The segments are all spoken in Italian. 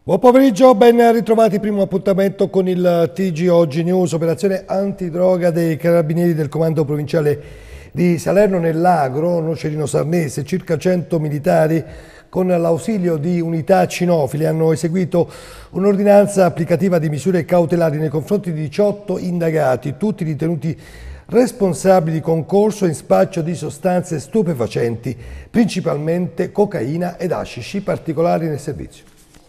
Buon pomeriggio, ben ritrovati. Primo appuntamento con il TG Oggi News, operazione antidroga dei carabinieri del comando provinciale di Salerno nell'Agro, Nocerino Sarnese. Circa 100 militari con l'ausilio di unità cinofile hanno eseguito un'ordinanza applicativa di misure cautelari nei confronti di 18 indagati, tutti ritenuti responsabili di concorso in spaccio di sostanze stupefacenti, principalmente cocaina ed hashish, particolari nel servizio.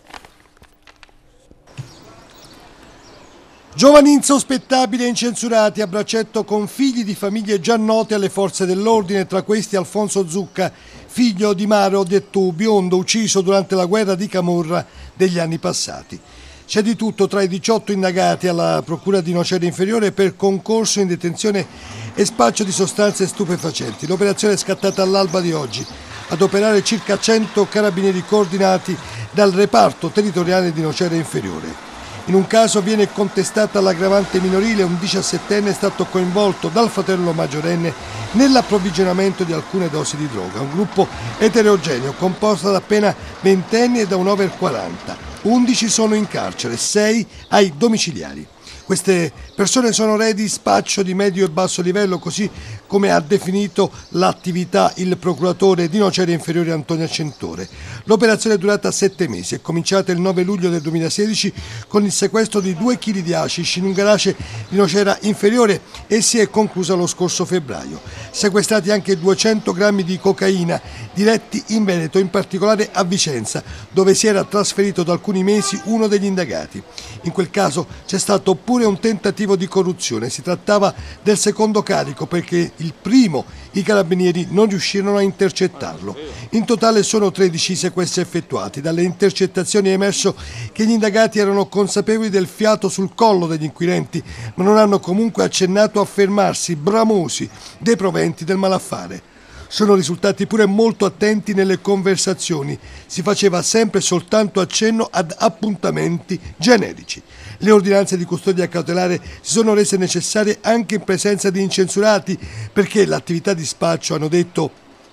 Giovani insospettabili e incensurati a braccetto con figli di famiglie già note alle forze dell'ordine, tra questi Alfonso Zucca, figlio di Maro Dettu, biondo ucciso durante la guerra di Camorra degli anni passati. C'è di tutto tra i 18 indagati alla Procura di Nocera Inferiore per concorso in detenzione e spaccio di sostanze stupefacenti. L'operazione è scattata all'alba di oggi, ad operare circa 100 carabinieri coordinati dal reparto territoriale di Nocera Inferiore. In un caso viene contestata l'aggravante minorile, un 17enne è stato coinvolto dal fratello maggiorenne nell'approvvigionamento di alcune dosi di droga. Un gruppo eterogeneo composto da appena ventenni e da un over 40. 11 sono in carcere, 6 ai domiciliari. Queste persone sono re di spaccio di medio e basso livello, così come ha definito l'attività il procuratore di Nocera Inferiore Antonio Accentore. L'operazione è durata 7 mesi, è cominciata il 9 luglio del 2016 con il sequestro di 2 kg di hashish in un garage di Nocera Inferiore e si è conclusa lo scorso febbraio. Sequestrati anche 200 grammi di cocaina diretti in Veneto, in particolare a Vicenza, dove si era trasferito da alcuni mesi uno degli indagati. In quel caso c'è stato pure un tentativo di corruzione. Si trattava del secondo carico perché il primo i carabinieri non riuscirono a intercettarlo. In totale sono 13 sequestri effettuati. Dalle intercettazioni è emerso che gli indagati erano consapevoli del fiato sul collo degli inquirenti, ma non hanno comunque accennato a fermarsi bramosi dei proventi del malaffare. Sono risultati pure molto attenti nelle conversazioni, si faceva sempre soltanto accenno ad appuntamenti generici. Le ordinanze di custodia cautelare si sono rese necessarie anche in presenza di incensurati perché l'attività di spaccio, hanno detto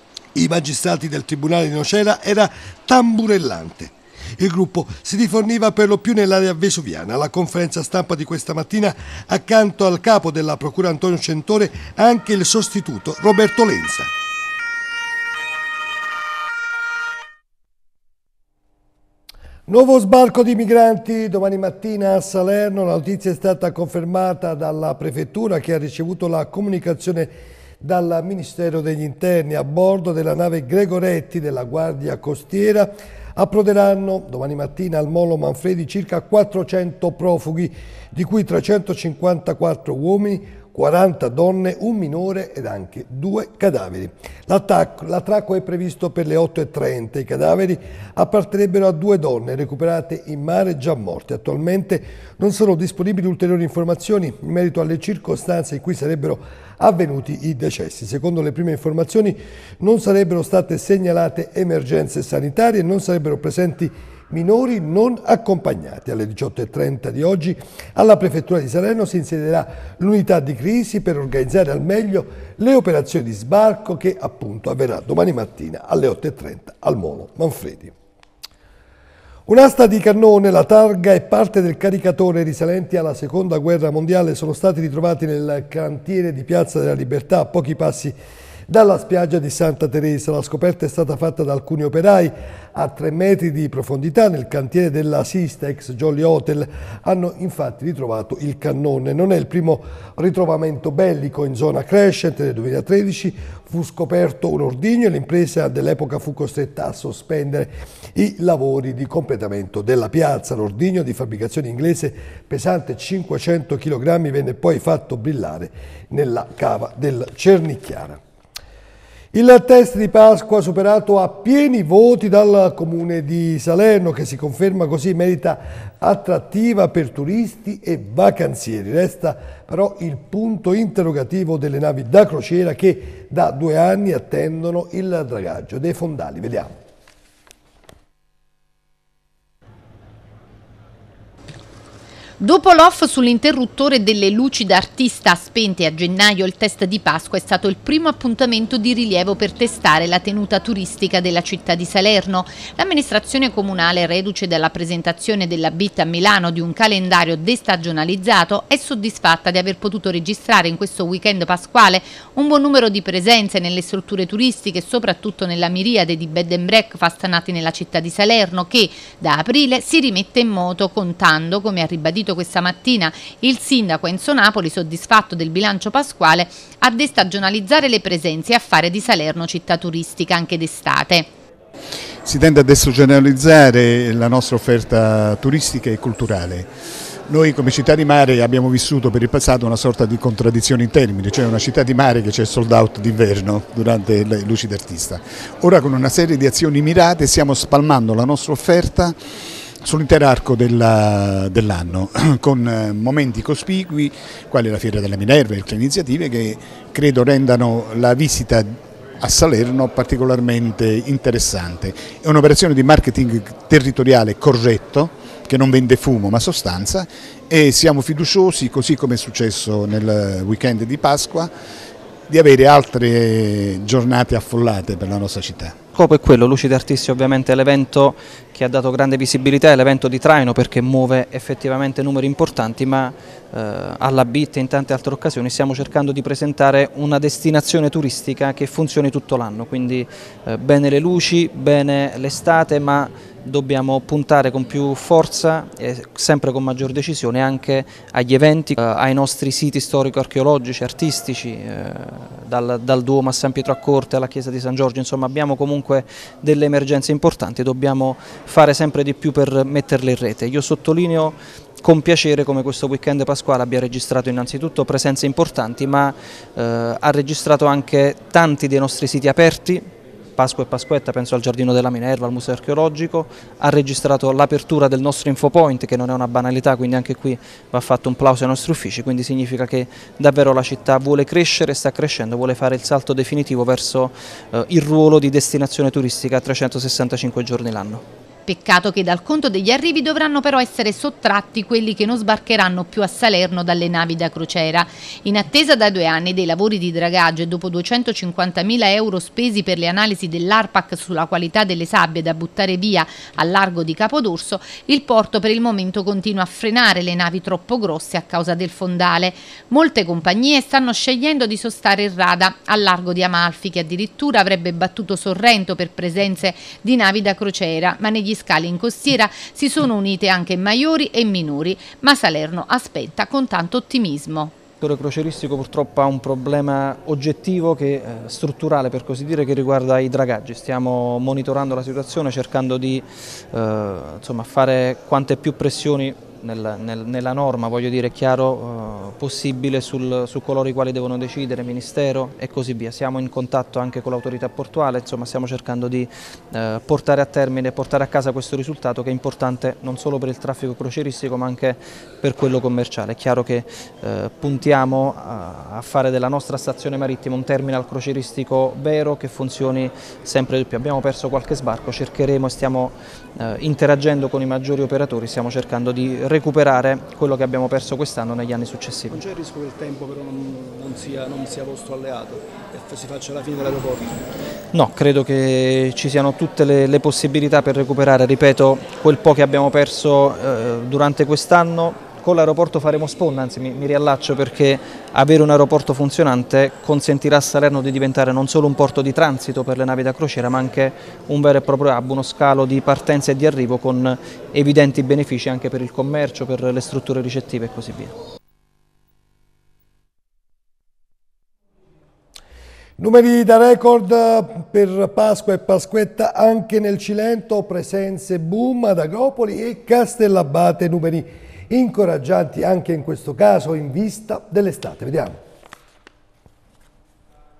i magistrati del Tribunale di Nocera, era tamburellante. Il gruppo si riforniva per lo più nell'area vesuviana. Alla conferenza stampa di questa mattina, accanto al capo della Procura Antonio Accentore, anche il sostituto Roberto Lenza. Nuovo sbarco di migranti domani mattina a Salerno. La notizia è stata confermata dalla Prefettura, che ha ricevuto la comunicazione dal Ministero degli Interni. A bordo della nave Gregoretti della Guardia Costiera approderanno domani mattina al molo Manfredi circa 400 profughi, di cui 354 uomini, 40 donne, un minore ed anche 2 cadaveri. L'attracco è previsto per le 8:30. I cadaveri appartenebbero a 2 donne recuperate in mare già morte. Attualmente non sono disponibili ulteriori informazioni in merito alle circostanze in cui sarebbero avvenuti i decessi. Secondo le prime informazioni non sarebbero state segnalate emergenze sanitarie e non sarebbero presenti minori non accompagnati. Alle 18:30 di oggi alla Prefettura di Salerno si insedierà l'unità di crisi per organizzare al meglio le operazioni di sbarco che appunto avverrà domani mattina alle 8:30 al molo Manfredi. Un'asta di cannone, la targa e parte del caricatore risalenti alla Seconda Guerra Mondiale sono stati ritrovati nel cantiere di Piazza della Libertà, a pochi passi dalla spiaggia di Santa Teresa. La scoperta è stata fatta da alcuni operai a 3 metri di profondità nel cantiere della Sista, ex Jolly Hotel. Hanno infatti ritrovato il cannone. Non è il primo ritrovamento bellico in zona Crescent. Nel 2013 fu scoperto un ordigno e l'impresa dell'epoca fu costretta a sospendere i lavori di completamento della piazza. L'ordigno, di fabbricazione inglese, pesante 500 kg, venne poi fatto brillare nella cava del Cernicchiara. Il test di Pasqua superato a pieni voti dal Comune di Salerno, che si conferma così meta attrattiva per turisti e vacanzieri. Resta però il punto interrogativo delle navi da crociera che da 2 anni attendono il dragaggio dei fondali. Vediamo. Dopo l'off sull'interruttore delle luci d'artista spente a gennaio, il test di Pasqua è stato il primo appuntamento di rilievo per testare la tenuta turistica della città di Salerno. L'amministrazione comunale, reduce dalla presentazione della BIT a Milano di un calendario destagionalizzato, è soddisfatta di aver potuto registrare in questo weekend pasquale un buon numero di presenze nelle strutture turistiche, soprattutto nella miriade di bed and breakfast nati nella città di Salerno, che da aprile si rimette in moto, contando, come ha ribadito questa mattina il sindaco Enzo Napoli, soddisfatto del bilancio pasquale, a destagionalizzare le presenze e a fare di Salerno città turistica anche d'estate. Si tende a destagionalizzare la nostra offerta turistica e culturale. Noi come città di mare abbiamo vissuto per il passato una sorta di contraddizione in termini, cioè una città di mare che c'è sold out d'inverno durante le luci d'artista. Ora con una serie di azioni mirate stiamo spalmando la nostra offerta sull'intero arco dell'anno, con momenti cospicui quali la Fiera della Minerva e altre iniziative che credo rendano la visita a Salerno particolarmente interessante. È un'operazione di marketing territoriale corretto, che non vende fumo ma sostanza, e siamo fiduciosi, così come è successo nel weekend di Pasqua, di avere altre giornate affollate per la nostra città. Il scopo è quello, Luci d'Artisti ovviamente è l'evento che ha dato grande visibilità, è l'evento di traino perché muove effettivamente numeri importanti, ma alla BIT e in tante altre occasioni stiamo cercando di presentare una destinazione turistica che funzioni tutto l'anno, quindi bene le luci, bene l'estate, ma dobbiamo puntare con più forza e sempre con maggior decisione anche agli eventi, ai nostri siti storico-archeologici, artistici, dal Duomo a San Pietro a Corte alla Chiesa di San Giorgio. Insomma, abbiamo comunque delle emergenze importanti, dobbiamo fare sempre di più per metterle in rete. Io sottolineo con piacere come questo weekend pasquale abbia registrato innanzitutto presenze importanti, ma ha registrato anche tanti dei nostri siti aperti. Pasqua e Pasquetta, penso al Giardino della Minerva, al Museo Archeologico, ha registrato l'apertura del nostro Infopoint, che non è una banalità, quindi anche qui va fatto un plauso ai nostri uffici, quindi significa che davvero la città vuole crescere, sta crescendo, vuole fare il salto definitivo verso il ruolo di destinazione turistica a 365 giorni l'anno. Peccato che dal conto degli arrivi dovranno però essere sottratti quelli che non sbarcheranno più a Salerno dalle navi da crociera. In attesa da 2 anni dei lavori di dragaggio e dopo 250.000 euro spesi per le analisi dell'ARPAC sulla qualità delle sabbie da buttare via al largo di Capodorso, il porto per il momento continua a frenare le navi troppo grosse a causa del fondale. Molte compagnie stanno scegliendo di sostare il rada al largo di Amalfi, che addirittura avrebbe battuto Sorrento per presenze di navi da crociera, ma negli scali in costiera si sono unite anche maiori e minori, ma Salerno aspetta con tanto ottimismo. Il settore crocieristico purtroppo ha un problema oggettivo, strutturale per così dire, che riguarda i dragaggi. Stiamo monitorando la situazione cercando di fare quante più pressioni nella norma, voglio dire, chiaro, possibile su coloro i quali devono decidere, Ministero e così via. Siamo in contatto anche con l'autorità portuale, insomma stiamo cercando di portare a termine, portare a casa questo risultato che è importante non solo per il traffico crocieristico ma anche per quello commerciale. È chiaro che puntiamo a fare della nostra stazione marittima un terminal crocieristico vero che funzioni sempre di più. Abbiamo perso qualche sbarco, cercheremo e stiamo interagendo con i maggiori operatori, stiamo cercando di recuperare quello che abbiamo perso quest'anno negli anni successivi. Non c'è il rischio che il tempo però non sia vostro alleato e si faccia la fine dell'aeroporto? No, credo che ci siano tutte le possibilità per recuperare, ripeto, quel po' che abbiamo perso durante quest'anno. Con l'aeroporto faremo sponda, anzi mi riallaccio, perché avere un aeroporto funzionante consentirà a Salerno di diventare non solo un porto di transito per le navi da crociera ma anche un vero e proprio hub, uno scalo di partenza e di arrivo con evidenti benefici anche per il commercio, per le strutture ricettive e così via. Numeri da record per Pasqua e Pasquetta anche nel Cilento, presenze boom ad Agropoli e Castellabate, numeri incoraggianti anche in questo caso in vista dell'estate. Vediamo.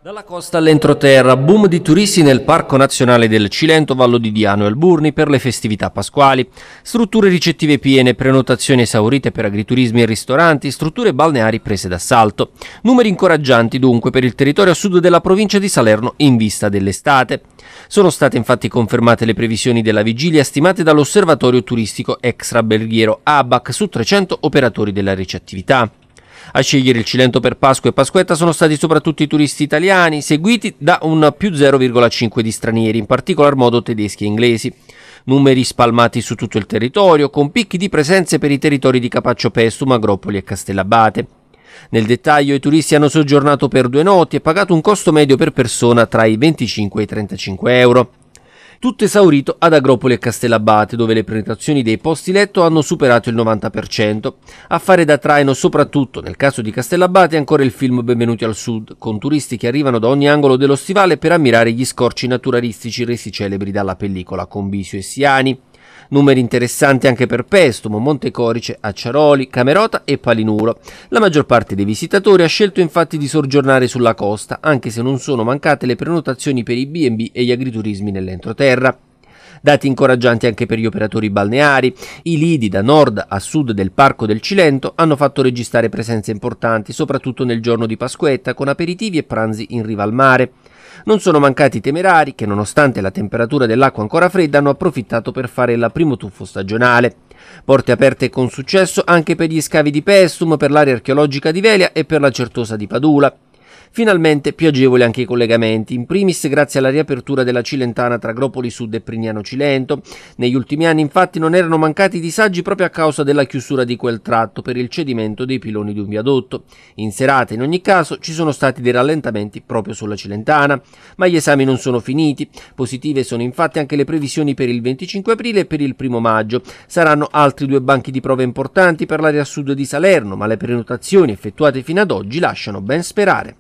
Dalla costa all'entroterra, boom di turisti nel Parco Nazionale del Cilento, Vallo di Diano e Alburni per le festività pasquali. Strutture ricettive piene, prenotazioni esaurite per agriturismi e ristoranti, strutture balneari prese d'assalto. Numeri incoraggianti dunque per il territorio a sud della provincia di Salerno in vista dell'estate. Sono state infatti confermate le previsioni della vigilia stimate dall'osservatorio turistico extraberghiero ABAC su 300 operatori della ricettività. A scegliere il Cilento per Pasqua e Pasquetta sono stati soprattutto i turisti italiani, seguiti da un più 0,5 di stranieri, in particolar modo tedeschi e inglesi. Numeri spalmati su tutto il territorio, con picchi di presenze per i territori di Capaccio Pestum, Agropoli e Castellabate. Nel dettaglio, i turisti hanno soggiornato per 2 notti e pagato un costo medio per persona tra i 25 e i 35 euro. Tutto esaurito ad Agropoli e Castellabate, dove le prenotazioni dei posti letto hanno superato il 90%. A fare da traino, soprattutto nel caso di Castellabate, è ancora il film Benvenuti al Sud, con turisti che arrivano da ogni angolo dello stivale per ammirare gli scorci naturalistici resi celebri dalla pellicola con Bisio e Siani. Numeri interessanti anche per Pestum, Montecorice, Acciaroli, Camerota e Palinuro. La maggior parte dei visitatori ha scelto infatti di soggiornare sulla costa, anche se non sono mancate le prenotazioni per i B&B e gli agriturismi nell'entroterra. Dati incoraggianti anche per gli operatori balneari. I lidi da nord a sud del Parco del Cilento hanno fatto registrare presenze importanti, soprattutto nel giorno di Pasquetta, con aperitivi e pranzi in riva al mare. Non sono mancati i temerari che, nonostante la temperatura dell'acqua ancora fredda, hanno approfittato per fare il primo tuffo stagionale. Porte aperte con successo anche per gli scavi di Pestum, per l'area archeologica di Velia e per la Certosa di Padula. Finalmente più agevoli anche i collegamenti, in primis grazie alla riapertura della Cilentana tra Agropoli Sud e Prignano Cilento. Negli ultimi anni infatti non erano mancati disagi proprio a causa della chiusura di quel tratto per il cedimento dei piloni di un viadotto. In serata in ogni caso ci sono stati dei rallentamenti proprio sulla Cilentana, ma gli esami non sono finiti. Positive sono infatti anche le previsioni per il 25 aprile e per il 1 maggio. Saranno altri 2 banchi di prova importanti per l'area sud di Salerno, ma le prenotazioni effettuate fino ad oggi lasciano ben sperare.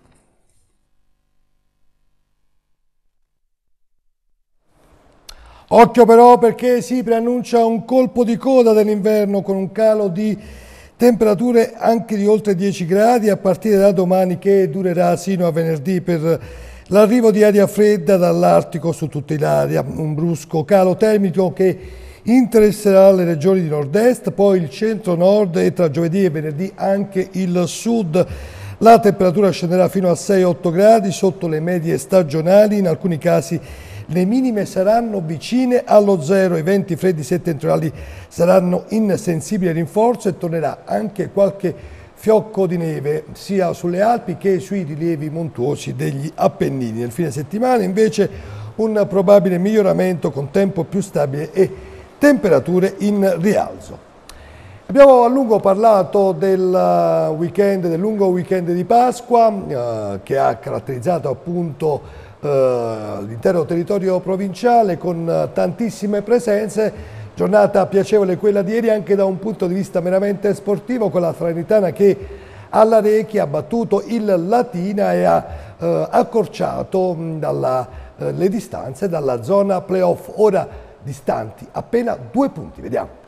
Occhio però, perché si preannuncia un colpo di coda dell'inverno con un calo di temperature anche di oltre 10 gradi a partire da domani, che durerà sino a venerdì per l'arrivo di aria fredda dall'Artico su tutta l'area. Un brusco calo termico che interesserà le regioni di nord-est, poi il centro-nord e tra giovedì e venerdì anche il sud. La temperatura scenderà fino a 6-8 gradi sotto le medie stagionali, in alcuni casi le minime saranno vicine allo zero, i venti freddi settentrionali saranno in sensibile rinforzo e tornerà anche qualche fiocco di neve sia sulle Alpi che sui rilievi montuosi degli Appennini. Nel fine settimana invece un probabile miglioramento con tempo più stabile e temperature in rialzo. Abbiamo a lungo parlato del lungo weekend di Pasqua che ha caratterizzato appunto l'intero territorio provinciale con tantissime presenze. Giornata piacevole quella di ieri anche da un punto di vista meramente sportivo, con la Salernitana che alla Recchia ha battuto il Latina e ha accorciato le distanze dalla zona playoff, ora distanti appena 2 punti. Vediamo.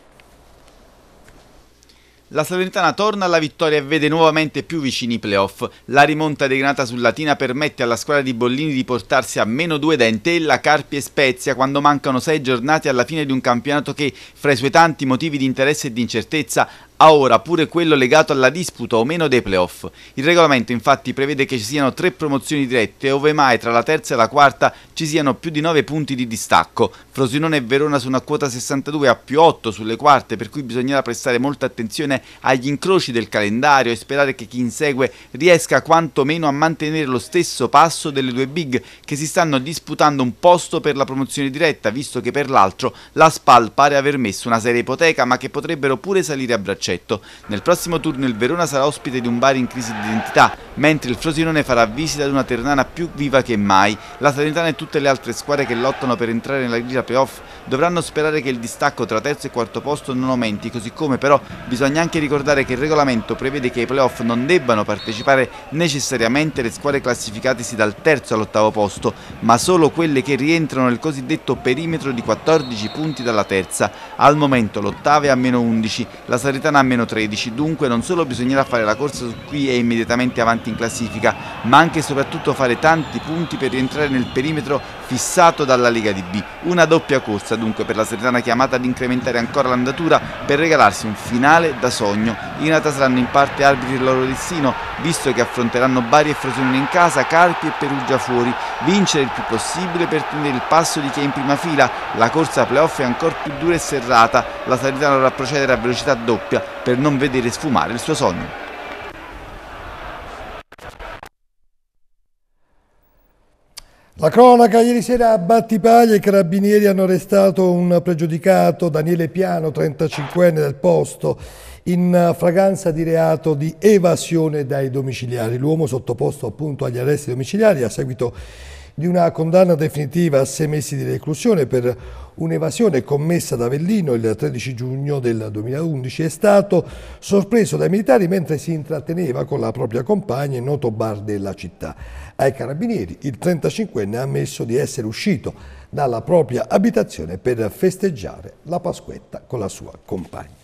La Salernitana torna alla vittoria e vede nuovamente più vicini i playoff. La rimonta dei Granata sul Latina permette alla squadra di Bollini di portarsi a -2 da Entella, Carpi e Spezia quando mancano 6 giornate alla fine di un campionato che, fra i suoi tanti motivi di interesse e di incertezza, ha ora pure quello legato alla disputa o meno dei playoff. Il regolamento infatti prevede che ci siano 3 promozioni dirette, ove mai tra la terza e la quarta ci siano più di 9 punti di distacco. Frosinone e Verona sono a quota 62 a +8 sulle quarte, per cui bisognerà prestare molta attenzione agli incroci del calendario e sperare che chi insegue riesca quantomeno a mantenere lo stesso passo delle 2 big che si stanno disputando un posto per la promozione diretta, visto che per l'altro la SPAL pare aver messo una seria ipoteca, ma che potrebbero pure salire a braccetto. Nel prossimo turno il Verona sarà ospite di un Bari in crisi di identità, mentre il Frosinone farà visita ad una Ternana più viva che mai. La Salernitana e tutte le altre squadre che lottano per entrare nella griglia playoff dovranno sperare che il distacco tra terzo e quarto posto non aumenti, così come però bisogna anche ricordare che il regolamento prevede che ai playoff non debbano partecipare necessariamente le squadre classificatesi dal terzo all'8° posto, ma solo quelle che rientrano nel cosiddetto perimetro di 14 punti dalla terza. Al momento l'8ª è a -11, la Salernitana Salernitana a meno 13, dunque non solo bisognerà fare la corsa su chi è immediatamente avanti in classifica, ma anche e soprattutto fare tanti punti per rientrare nel perimetro fissato dalla Lega di B. Una doppia corsa dunque per la Salernitana, chiamata ad incrementare ancora l'andatura per regalarsi un finale da sogno. In realtà saranno in parte arbitri del loro destino, visto che affronteranno Bari e Frosinone in casa, Carpi e Perugia fuori. Vincere il più possibile per tenere il passo di chi è in prima fila. La corsa playoff è ancora più dura e serrata, la Salernitana dovrà procedere a velocità doppia per non vedere sfumare il suo sogno. La cronaca: ieri sera a Battipaglia i carabinieri hanno arrestato un pregiudicato, Daniele Piano, 35enne del posto, in flagranza di reato di evasione dai domiciliari. L'uomo, sottoposto appunto agli arresti domiciliari a seguito di una condanna definitiva a 6 mesi di reclusione per un'evasione commessa ad Avellino il 13 giugno del 2011, è stato sorpreso dai militari mentre si intratteneva con la propria compagna in noto bar della città. Ai carabinieri il 35enne ha ammesso di essere uscito dalla propria abitazione per festeggiare la Pasquetta con la sua compagna.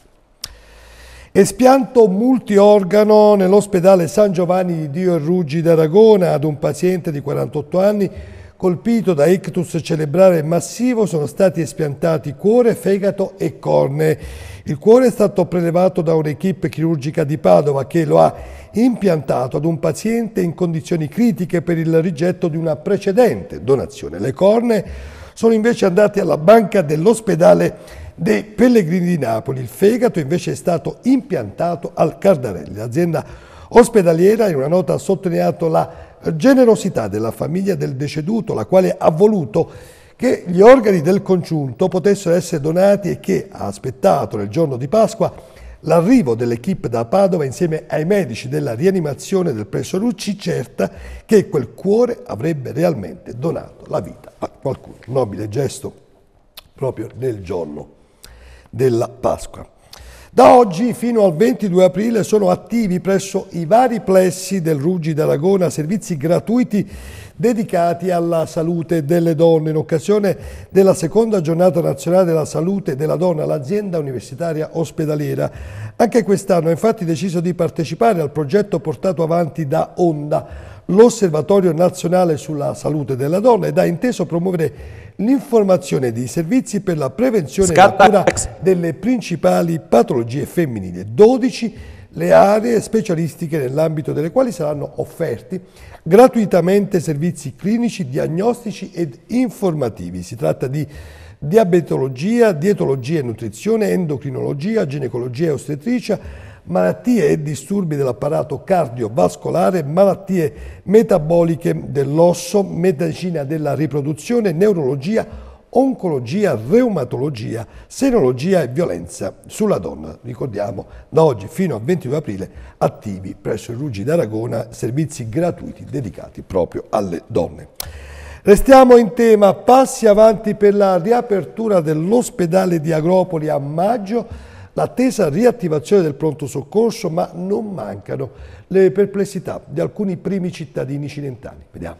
Espianto multiorgano nell'ospedale San Giovanni di Dio e Ruggi d'Aragona ad un paziente di 48 anni colpito da ictus cerebrale massivo. Sono stati espiantati cuore, fegato e cornee. Il cuore è stato prelevato da un'equipe chirurgica di Padova che lo ha impiantato ad un paziente in condizioni critiche per il rigetto di una precedente donazione. Le cornee sono invece andate alla banca dell'ospedale dei Pellegrini di Napoli. Il fegato invece è stato impiantato al Cardarelli. L'azienda ospedaliera in una nota ha sottolineato la generosità della famiglia del deceduto, la quale ha voluto che gli organi del congiunto potessero essere donati e che ha aspettato nel giorno di Pasqua l'arrivo dell'equipe da Padova insieme ai medici della rianimazione del presso Lucci, certa che quel cuore avrebbe realmente donato la vita a qualcuno. Nobile gesto proprio nel giorno della Pasqua. Da oggi fino al 22 aprile sono attivi presso i vari plessi del Ruggi d'Aragona servizi gratuiti dedicati alla salute delle donne. In occasione della seconda giornata nazionale della salute della donna, l'azienda universitaria ospedaliera anche quest'anno ha infatti deciso di partecipare al progetto portato avanti da Onda, l'Osservatorio Nazionale sulla Salute della Donna, ed ha inteso promuovere l'informazione dei servizi per la prevenzione e la cura delle principali patologie femminili. 12 le aree specialistiche nell'ambito delle quali saranno offerti gratuitamente servizi clinici, diagnostici ed informativi. Si tratta di diabetologia, dietologia e nutrizione, endocrinologia, ginecologia e ostetricia, malattie e disturbi dell'apparato cardiovascolare, malattie metaboliche dell'osso, medicina della riproduzione, neurologia, oncologia, reumatologia, senologia e violenza sulla donna. Ricordiamo, da oggi fino al 22 aprile attivi presso il Ruggi d'Aragona servizi gratuiti dedicati proprio alle donne. Restiamo in tema, passi avanti per la riapertura dell'ospedale di Agropoli a maggio, l'attesa riattivazione del pronto soccorso, ma non mancano le perplessità di alcuni primi cittadini cilentani. Vediamo.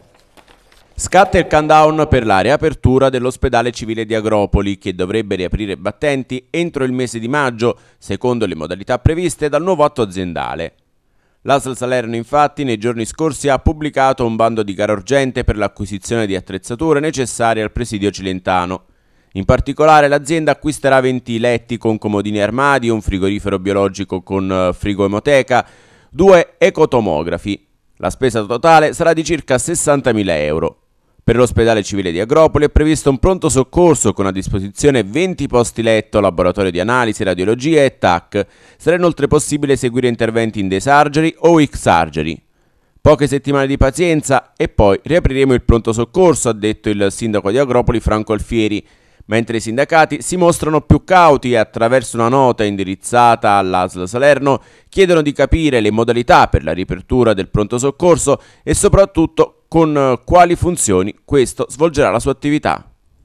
Scatta il countdown per la riapertura dell'ospedale civile di Agropoli, che dovrebbe riaprire i battenti entro il mese di maggio, secondo le modalità previste dal nuovo atto aziendale. L'ASL Salerno infatti nei giorni scorsi ha pubblicato un bando di gara urgente per l'acquisizione di attrezzature necessarie al presidio cilentano. In particolare l'azienda acquisterà 20 letti con comodini armadi, un frigorifero biologico con frigo emoteca, 2 ecotomografi. La spesa totale sarà di circa 60.000 euro. Per l'ospedale civile di Agropoli è previsto un pronto soccorso con a disposizione 20 posti letto, laboratorio di analisi, radiologia e TAC. Sarà inoltre possibile eseguire interventi in day surgery o X-surgery. Poche settimane di pazienza e poi riapriremo il pronto soccorso, ha detto il sindaco di Agropoli Franco Alfieri, mentre i sindacati si mostrano più cauti e attraverso una nota indirizzata all'ASL Salerno chiedono di capire le modalità per la riapertura del pronto soccorso e soprattutto con quali funzioni questo svolgerà la sua attività.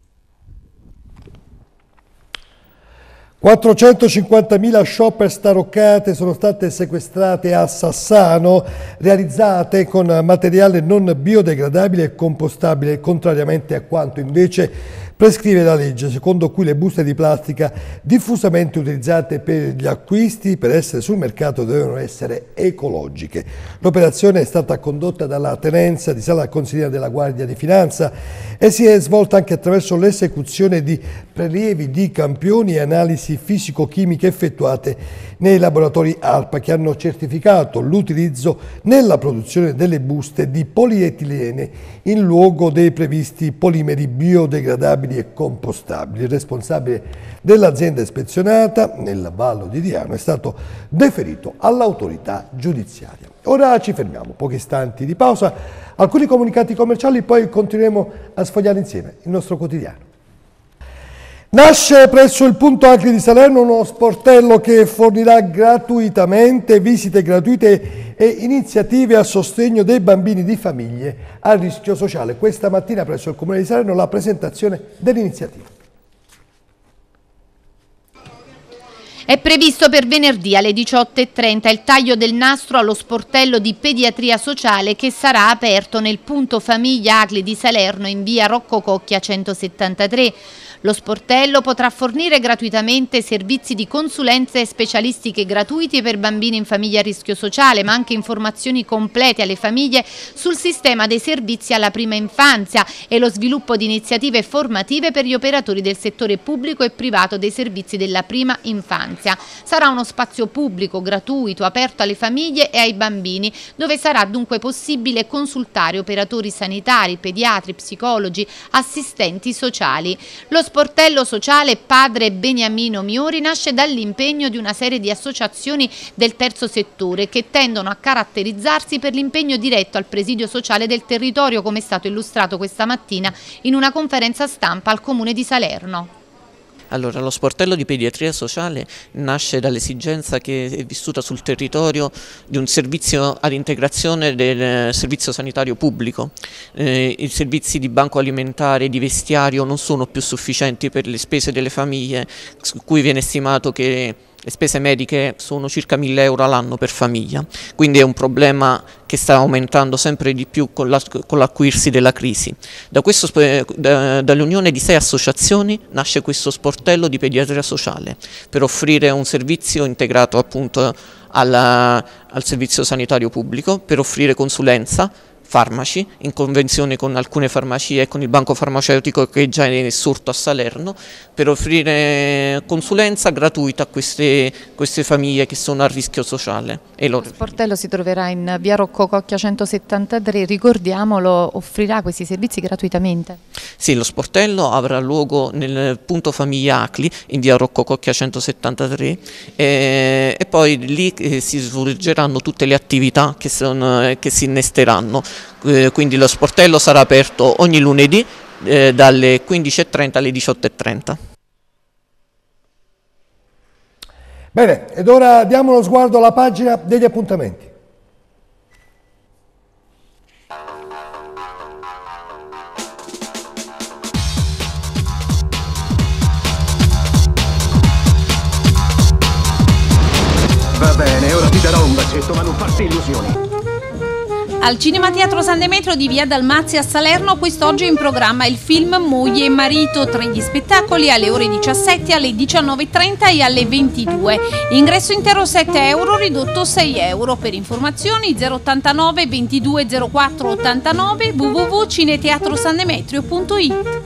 450.000 shopper taroccate sono state sequestrate a Sassano, realizzate con materiale non biodegradabile e compostabile, contrariamente a quanto invece prescrive la legge, secondo cui le buste di plastica diffusamente utilizzate per gli acquisti per essere sul mercato devono essere ecologiche. L'operazione è stata condotta dalla Tenenza di Sala Consigliera della Guardia di Finanza e si è svolta anche attraverso l'esecuzione di prelievi di campioni e analisi fisico-chimiche effettuate nei laboratori ARPA che hanno certificato l'utilizzo nella produzione delle buste di polietilene in luogo dei previsti polimeri biodegradabili e compostabili. Il responsabile dell'azienda ispezionata nel Vallo di Diano è stato deferito all'autorità giudiziaria. Ora ci fermiamo, pochi istanti di pausa, alcuni comunicati commerciali, poi continueremo a sfogliare insieme il nostro quotidiano. Nasce presso il punto Acli di Salerno uno sportello che fornirà gratuitamente visite gratuite e iniziative a sostegno dei bambini di famiglie a rischio sociale. Questa mattina presso il Comune di Salerno la presentazione dell'iniziativa. È previsto per venerdì alle 18:30 il taglio del nastro allo sportello di pediatria sociale che sarà aperto nel punto famiglia Acli di Salerno in via Rocco Cocchia 173. Lo sportello potrà fornire gratuitamente servizi di consulenze specialistiche gratuiti per bambini in famiglia a rischio sociale, ma anche informazioni complete alle famiglie sul sistema dei servizi alla prima infanzia e lo sviluppo di iniziative formative per gli operatori del settore pubblico e privato dei servizi della prima infanzia. Sarà uno spazio pubblico, gratuito, aperto alle famiglie e ai bambini, dove sarà dunque possibile consultare operatori sanitari, pediatri, psicologi, assistenti sociali. Lo sportello sociale Padre Beniamino Miori nasce dall'impegno di una serie di associazioni del terzo settore che tendono a caratterizzarsi per l'impegno diretto al presidio sociale del territorio, come è stato illustrato questa mattina in una conferenza stampa al Comune di Salerno. Allora, lo sportello di pediatria sociale nasce dall'esigenza che è vissuta sul territorio di un servizio ad integrazione del servizio sanitario pubblico. I servizi di banco alimentare e di vestiario non sono più sufficienti per le spese delle famiglie, su cui viene stimato che le spese mediche sono circa 1.000 euro all'anno per famiglia, quindi è un problema che sta aumentando sempre di più con l'acuirsi della crisi. Dall'unione di 6 associazioni nasce questo sportello di pediatria sociale per offrire un servizio integrato appunto al servizio sanitario pubblico, per offrire consulenza, farmaci, in convenzione con alcune farmacie e con il banco farmaceutico che già è sorto a Salerno, per offrire consulenza gratuita a queste famiglie che sono a rischio sociale. Lo sportello si troverà in via Rocco Cocchia 173, ricordiamolo, offrirà questi servizi gratuitamente? Sì, lo sportello avrà luogo nel punto famiglia Acli in via Rocco Cocchia 173 e poi lì si svolgeranno tutte le attività che si innesteranno. Quindi lo sportello sarà aperto ogni lunedì dalle 15:30 alle 18:30. Bene, ed ora diamo uno sguardo alla pagina degli appuntamenti. Va bene, ora ti darò un bacetto, ma non farti illusioni. Al Cinema Teatro San Demetrio di via Dalmazia a Salerno quest'oggi è in programma il film Moglie e marito, tra gli spettacoli alle ore 17, alle 19:30 e alle 22. Ingresso intero 7 euro, ridotto 6 euro. Per informazioni 089 22 04 89 www.cineteatrosandemetrio.it.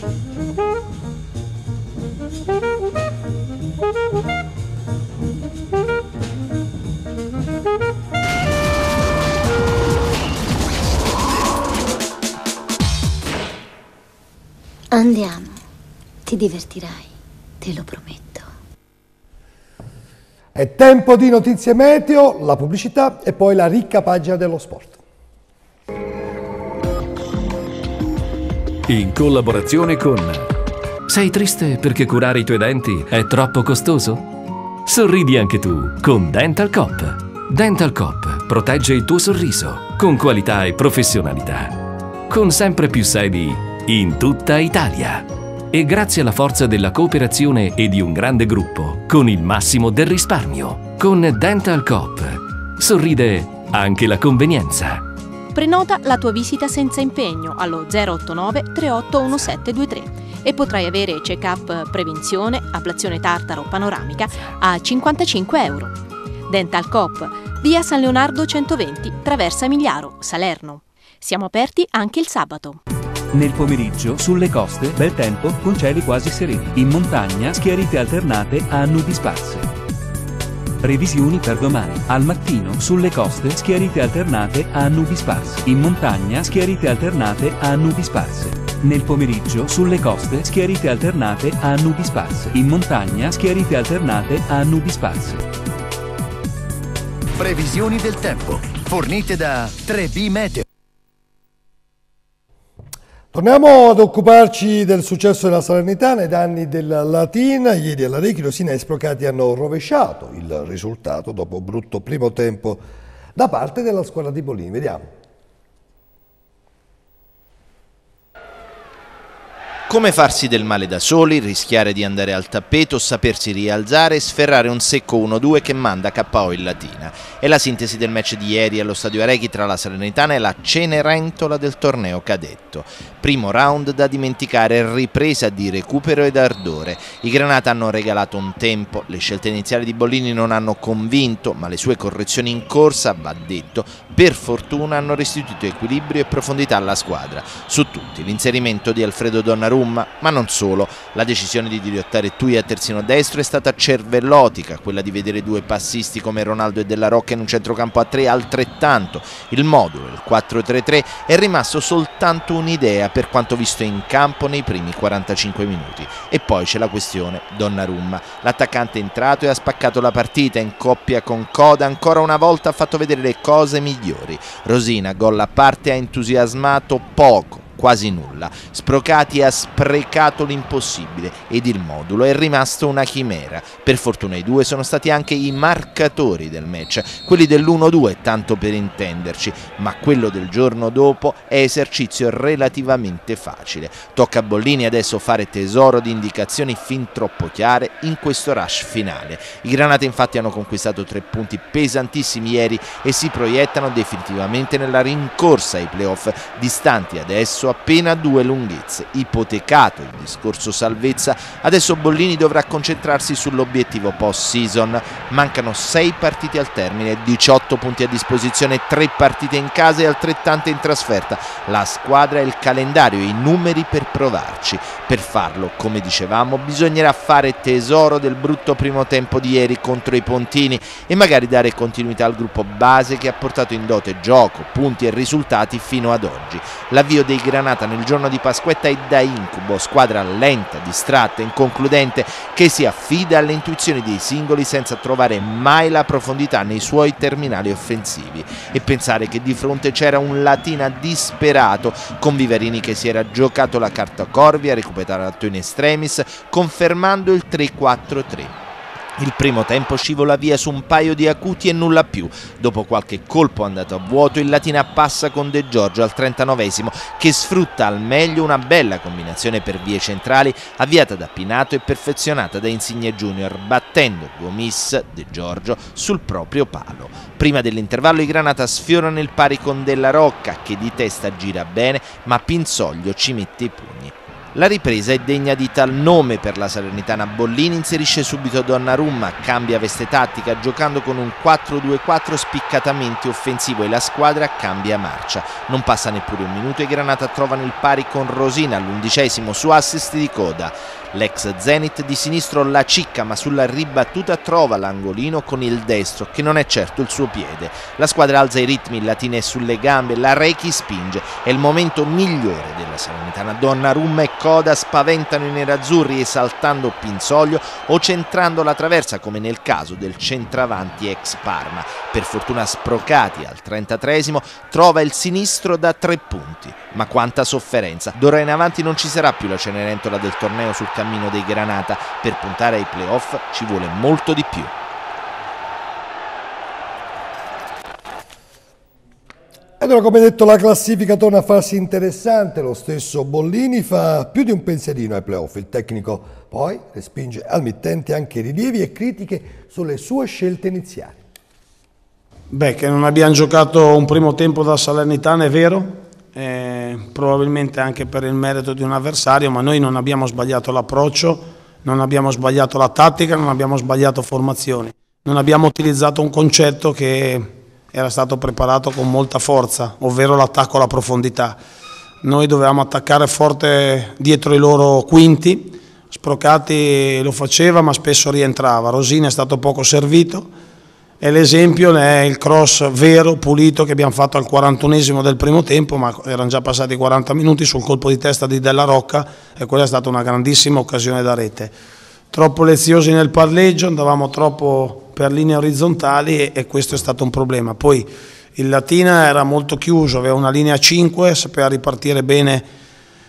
Andiamo, ti divertirai, te lo prometto. È tempo di notizie meteo, la pubblicità e poi la ricca pagina dello sport. In collaborazione con... Sei triste perché curare i tuoi denti è troppo costoso? Sorridi anche tu con Dental Coop. Dental Coop protegge il tuo sorriso con qualità e professionalità. Con sempre più sedi in tutta Italia. E grazie alla forza della cooperazione e di un grande gruppo, con il massimo del risparmio. Con Dental Coop sorride anche la convenienza. Prenota la tua visita senza impegno allo 089 381723 e potrai avere check-up prevenzione, ablazione tartaro panoramica a 55 euro. Dental Coop, via San Leonardo 120, Traversa Migliaro, Salerno. Siamo aperti anche il sabato. Nel pomeriggio, sulle coste, bel tempo con cieli quasi sereni. In montagna, schiarite alternate a nubi sparse. Previsioni per domani. Al mattino, sulle coste, schiarite alternate a nubi sparse. In montagna, schiarite alternate a nubi sparse. Nel pomeriggio, sulle coste, schiarite alternate a nubi sparse. In montagna, schiarite alternate a nubi sparse. Previsioni del tempo, fornite da 3B Meteo. Torniamo ad occuparci del successo della Salernitana ai danni della Latina. Ieri all'Arechi i rosini esplocati hanno rovesciato il risultato dopo un brutto primo tempo da parte della squadra di Bollini. Vediamo. Come farsi del male da soli, rischiare di andare al tappeto, sapersi rialzare e sferrare un secco 1-2 che manda KO il Latina. È la sintesi del match di ieri allo Stadio Arechi tra la Salernitana e la Cenerentola del torneo cadetto. Primo round da dimenticare, ripresa di recupero ed ardore. I Granata hanno regalato un tempo, le scelte iniziali di Bollini non hanno convinto, ma le sue correzioni in corsa, va detto, per fortuna hanno restituito equilibrio e profondità alla squadra. Su tutti l'inserimento di Alfredo Donnarumma, ma non solo. La decisione di dirottare Tui a terzino destro è stata cervellotica, quella di vedere due passisti come Ronaldo e Della Rocca in un centrocampo a 3 altrettanto. Il modulo, il 4-3-3, è rimasto soltanto un'idea per quanto visto in campo nei primi 45 minuti. E poi c'è la questione Donnarumma. L'attaccante è entrato e ha spaccato la partita in coppia con Coda, ancora una volta ha fatto vedere le cose migliori. Rosina, gol a parte, ha entusiasmato poco, quasi nulla. Sprocati ha sprecato l'impossibile ed il modulo è rimasto una chimera. Per fortuna i due sono stati anche i marcatori del match, quelli dell'1-2 tanto per intenderci, ma quello del giorno dopo è esercizio relativamente facile. Tocca a Bollini adesso fare tesoro di indicazioni fin troppo chiare in questo rush finale. I Granata infatti hanno conquistato 3 punti pesantissimi ieri e si proiettano definitivamente nella rincorsa ai playoff, distanti adesso appena 2 lunghezze. Ipotecato il discorso salvezza, adesso Bollini dovrà concentrarsi sull'obiettivo post-season. Mancano 6 partite al termine, 18 punti a disposizione, 3 partite in casa e altrettante in trasferta. La squadra ha il calendario e i numeri per provarci. Per farlo, come dicevamo, bisognerà fare tesoro del brutto primo tempo di ieri contro i Pontini e magari dare continuità al gruppo base che ha portato in dote gioco, punti e risultati fino ad oggi. L'avvio dei Granata nel giorno di Pasquetta è da incubo, squadra lenta, distratta, inconcludente che si affida alle intuizioni dei singoli senza trovare mai la profondità nei suoi terminali offensivi. E pensare che di fronte c'era un Latina disperato con Viverini che si era giocato la carta Corvi, ha recuperato in extremis confermando il 3-4-3. Il primo tempo scivola via su un paio di acuti e nulla più. Dopo qualche colpo andato a vuoto, il Latina passa con De Giorgio al 39esimo che sfrutta al meglio una bella combinazione per vie centrali avviata da Pinato e perfezionata da Insigne Junior, battendo Gomis, De Giorgio, sul proprio palo. Prima dell'intervallo i Granata sfiorano il pari con Della Rocca che di testa gira bene ma Pinsoglio ci mette i pugni. La ripresa è degna di tal nome per la Salernitana. Bollini inserisce subito Donnarumma, cambia veste tattica giocando con un 4-2-4 spiccatamente offensivo e la squadra cambia marcia. Non passa neppure un minuto e i Granata trovano il pari con Rosina all'11esimo su assist di Coda. L'ex Zenit di sinistro la cicca ma sulla ribattuta trova l'angolino con il destro che non è certo il suo piede. La squadra alza i ritmi, il Latina è sulle gambe, la Rechi spinge. È il momento migliore della Salernitana. Donnarumma e Coda spaventano i nerazzurri esaltando Pinsoglio o centrando la traversa come nel caso del centravanti ex Parma. Per fortuna Sprocati al 33esimo trova il sinistro da 3 punti. Ma quanta sofferenza! D'ora in avanti non ci sarà più la Cenerentola del torneo sul cammino dei Granata. Per puntare ai playoff ci vuole molto di più. Allora, come detto, la classifica torna a farsi interessante. Lo stesso Bollini fa più di un pensierino ai playoff. Il tecnico poi respinge al mittente anche rilievi e critiche sulle sue scelte iniziali. Beh, che non abbiamo giocato un primo tempo da Salernitana è vero, probabilmente anche per il merito di un avversario, ma noi non abbiamo sbagliato l'approccio, non abbiamo sbagliato la tattica, non abbiamo sbagliato formazioni, non abbiamo utilizzato un concetto che era stato preparato con molta forza, ovvero l'attacco alla profondità. Noi dovevamo attaccare forte dietro i loro quinti, Sprocati lo faceva ma spesso rientrava, Rosini è stato poco servito e l'esempio è il cross vero, pulito che abbiamo fatto al 41esimo del primo tempo, ma erano già passati 40 minuti sul colpo di testa di Della Rocca e quella è stata una grandissima occasione da rete. Troppo leziosi nel palleggio, andavamo troppo per linee orizzontali e questo è stato un problema. Poi il Latina era molto chiuso, aveva una linea 5, sapeva ripartire bene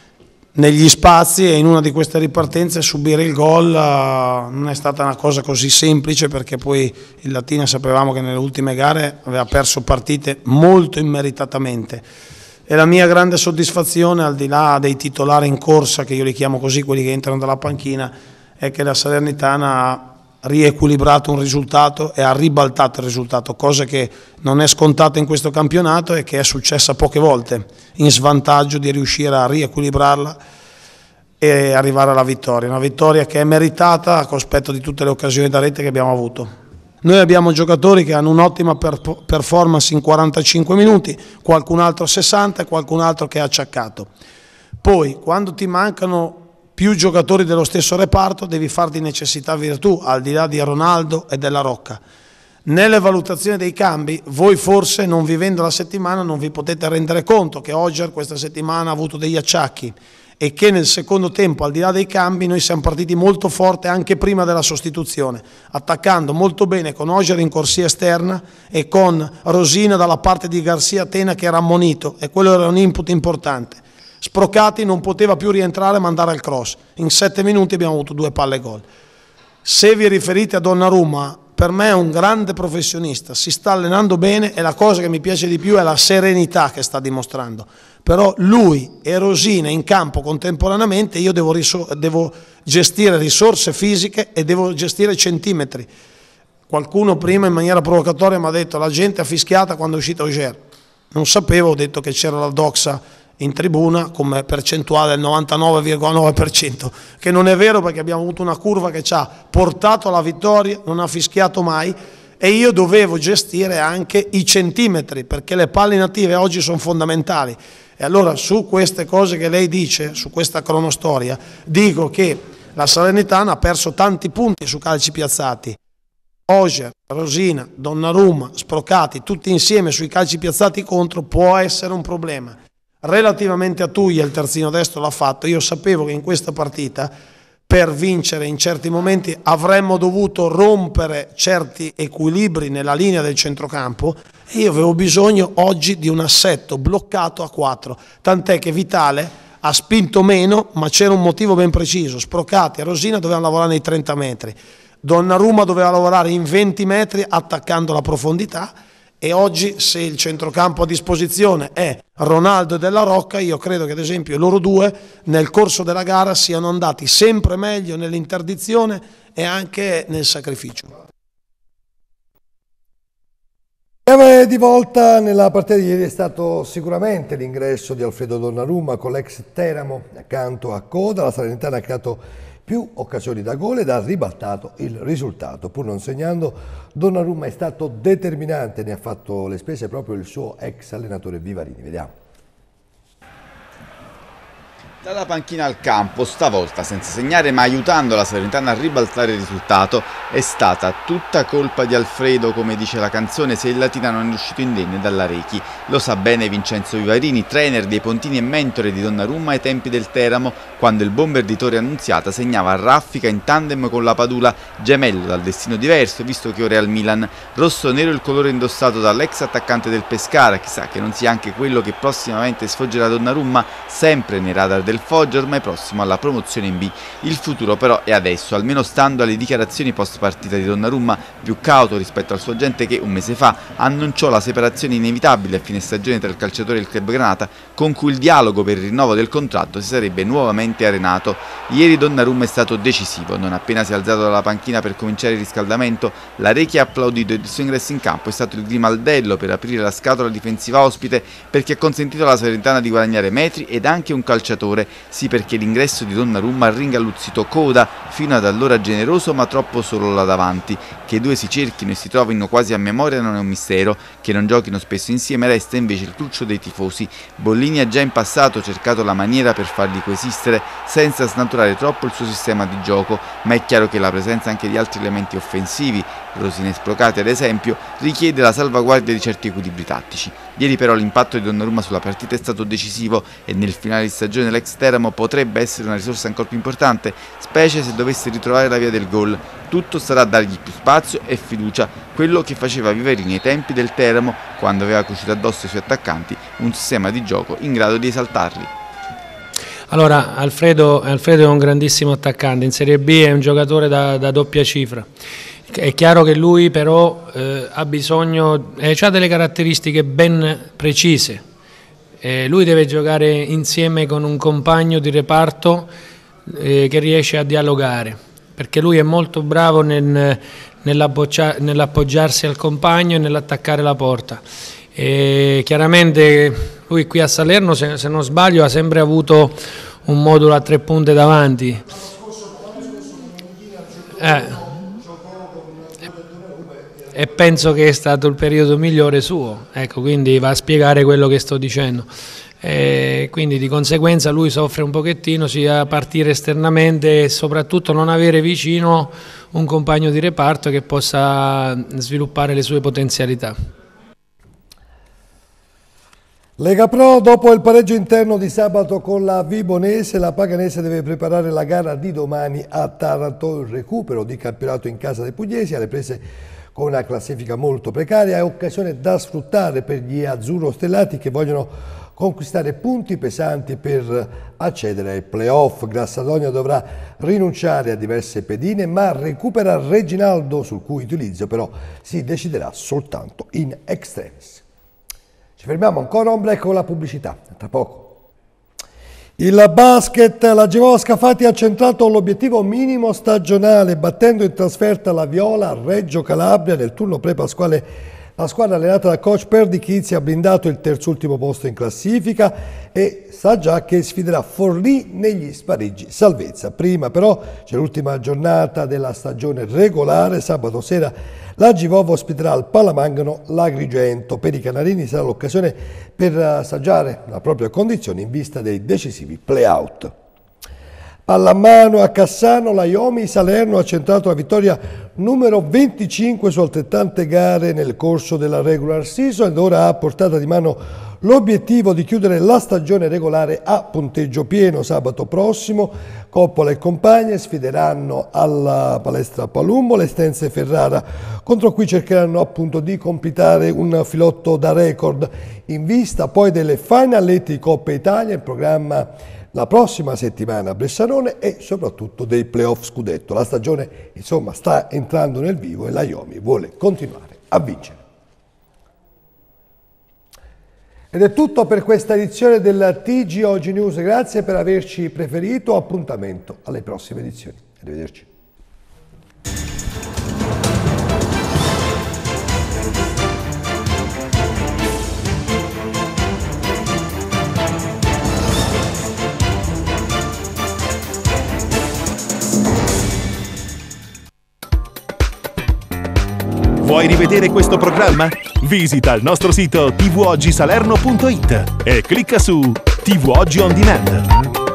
negli spazi e in una di queste ripartenze subire il gol non è stata una cosa così semplice, perché poi il Latina sapevamo che nelle ultime gare aveva perso partite molto immeritatamente. E la mia grande soddisfazione, al di là dei titolari in corsa, che io li chiamo così, quelli che entrano dalla panchina, è che la Salernitana ha riequilibrato un risultato e ha ribaltato il risultato, cosa che non è scontata in questo campionato e che è successa poche volte, in svantaggio di riuscire a riequilibrarla e arrivare alla vittoria. Una vittoria che è meritata a cospetto di tutte le occasioni da rete che abbiamo avuto. Noi abbiamo giocatori che hanno un'ottima performance in 45 minuti, qualcun altro 60 e qualcun altro che ha acciaccato. Poi quando ti mancano più giocatori dello stesso reparto devi far di necessità virtù, al di là di Ronaldo e Della Rocca. Nelle valutazioni dei cambi, voi forse non vivendo la settimana non vi potete rendere conto che Ogier questa settimana ha avuto degli acciacchi e che nel secondo tempo, al di là dei cambi, noi siamo partiti molto forte anche prima della sostituzione, attaccando molto bene con Ogier in corsia esterna e con Rosina dalla parte di Garcia Tena che era ammonito, e quello era un input importante. Sprocati non poteva più rientrare e mandare al cross. In 7 minuti abbiamo avuto 2 palle gol. Se vi riferite a Donnarumma, per me è un grande professionista, si sta allenando bene e la cosa che mi piace di più è la serenità che sta dimostrando. Però lui e Rosina in campo contemporaneamente, io devo gestire risorse fisiche e devo gestire centimetri. Qualcuno prima in maniera provocatoria mi ha detto la gente ha fischiata quando è uscito Ogier. Non sapevo, ho detto che c'era la doxa in tribuna come percentuale del 99,9%, che non è vero, perché abbiamo avuto una curva che ci ha portato alla vittoria, non ha fischiato mai, e io dovevo gestire anche i centimetri, perché le palle inattive oggi sono fondamentali. E allora su queste cose che lei dice, su questa cronostoria, dico che la Salernitana ha perso tanti punti su calci piazzati. Ogier, Rosina, Donnarumma, Sprocati, tutti insieme sui calci piazzati contro può essere un problema. Relativamente a Tuglia, il terzino destro l'ha fatto. Io sapevo che in questa partita, per vincere in certi momenti, avremmo dovuto rompere certi equilibri nella linea del centrocampo e io avevo bisogno oggi di un assetto bloccato a 4, tant'è che Vitale ha spinto meno, ma c'era un motivo ben preciso. Sprocati e Rosina dovevano lavorare nei 30 metri, Donnarumma doveva lavorare in 20 metri attaccando la profondità. E oggi, se il centrocampo a disposizione è Ronaldo e Della Rocca, io credo che ad esempio loro due nel corso della gara siano andati sempre meglio nell'interdizione e anche nel sacrificio. Chiave di volta nella partita di ieri è stato sicuramente l'ingresso di Alfredo Donnarumma con l'ex Teramo accanto a coda. La Salernitana ha creato più occasioni da gol ed ha ribaltato il risultato. Pur non segnando, Donnarumma è stato determinante, ne ha fatto le spese proprio il suo ex allenatore Vivarini. Vediamo. Dalla panchina al campo, stavolta senza segnare ma aiutando la Salernitana a ribaltare il risultato, è stata tutta colpa di Alfredo, come dice la canzone, se il Latina non è uscito indenne dalla Rechi. Lo sa bene Vincenzo Vivarini, trainer dei Pontini e mentore di Donnarumma ai tempi del Teramo, quando il bomber di Torre Annunziata segnava a raffica in tandem con la Padula, gemello dal destino diverso, visto che ora è al Milan. Rosso-nero il colore indossato dall'ex attaccante del Pescara, chissà che non sia anche quello che prossimamente sfoggerà Donnarumma, sempre nei radar del del Foggia ormai prossimo alla promozione in B. Il futuro però è adesso, almeno stando alle dichiarazioni post partita di Donnarumma, più cauto rispetto al suo agente che un mese fa annunciò la separazione inevitabile a fine stagione tra il calciatore e il club granata, con cui il dialogo per il rinnovo del contratto si sarebbe nuovamente arenato. Ieri Donnarumma è stato decisivo, non appena si è alzato dalla panchina per cominciare il riscaldamento, l'Arechi ha applaudito e il suo ingresso in campo è stato il grimaldello per aprire la scatola difensiva ospite, perché ha consentito alla Salernitana di guadagnare metri ed anche un calciatore, sì, perché l'ingresso di Donnarumma ha ringalluzzito coda fino ad allora generoso ma troppo solo là davanti. Che i due si cerchino e si trovino quasi a memoria non è un mistero, che non giochino spesso insieme resta invece il cruccio dei tifosi. Bollini ha già in passato cercato la maniera per farli coesistere senza snaturare troppo il suo sistema di gioco, ma è chiaro che la presenza anche di altri elementi offensivi, Rosine Sprocati ad esempio, richiede la salvaguardia di certi equilibri tattici. Ieri però l'impatto di Donnarumma sulla partita è stato decisivo e nel finale di stagione dell'ex Teramo potrebbe essere una risorsa ancora più importante, specie se dovesse ritrovare la via del gol. Tutto sarà dargli più spazio e fiducia, quello che faceva Viverini ai tempi del Teramo, quando aveva cucito addosso ai suoi attaccanti un sistema di gioco in grado di esaltarli. Allora, Alfredo è un grandissimo attaccante, in Serie B è un giocatore da doppia cifra. È chiaro che lui però ha bisogno, ha delle caratteristiche ben precise. Lui deve giocare insieme con un compagno di reparto che riesce a dialogare, perché lui è molto bravo nell'appoggiarsi al compagno e nell'attaccare la porta. E chiaramente lui qui a Salerno, se non sbaglio, ha sempre avuto un modulo a 3 punte davanti. E penso che è stato il periodo migliore suo, ecco, quindi va a spiegare quello che sto dicendo. Quindi di conseguenza lui soffre un pochettino sia partire esternamente e soprattutto non avere vicino un compagno di reparto che possa sviluppare le sue potenzialità. Lega Pro, dopo il pareggio interno di sabato con la Vibonese, la Paganese deve preparare la gara di domani a Taranto. Il recupero di campionato in casa dei pugliesi alle prese con una classifica molto precaria è occasione da sfruttare per gli azzurro-stellati che vogliono conquistare punti pesanti per accedere ai playoff. Grassadonia dovrà rinunciare a diverse pedine, ma recupera Reginaldo, sul cui utilizzo però si deciderà soltanto in extremis. Ci fermiamo ancora un break con la pubblicità, tra poco. Il basket, la Gevò Scafati ha centrato l'obiettivo minimo stagionale, battendo in trasferta la Viola a Reggio Calabria nel turno pre-pasquale. La squadra allenata da coach Perdichizzi ha blindato il terzultimo posto in classifica e sa già che sfiderà Forlì negli spareggi salvezza. Prima però c'è l'ultima giornata della stagione regolare. Sabato sera la Givov ospiterà al Palamangano l'Agrigento. Per i canarini sarà l'occasione per assaggiare la propria condizione in vista dei decisivi play-out. Pallamano a Cassano, la Iomi Salerno ha centrato la vittoria numero 25 su altrettante gare nel corso della regular season ed ora ha a portata di mano l'obiettivo di chiudere la stagione regolare a punteggio pieno. Sabato prossimo Coppola e compagni sfideranno alla palestra Palumbo l'Estense Ferrara, contro cui cercheranno appunto di completare un filotto da record in vista poi delle finalette di Coppa Italia in programma la prossima settimana a Bressanone e soprattutto dei playoff scudetto. La stagione insomma sta entrando nel vivo e la Iomi vuole continuare a vincere. Ed è tutto per questa edizione del TG Oggi News, grazie per averci preferito, appuntamento alle prossime edizioni. Arrivederci. Vuoi rivedere questo programma? Visita il nostro sito tvoggisalerno.it e clicca su TV Oggi On Demand.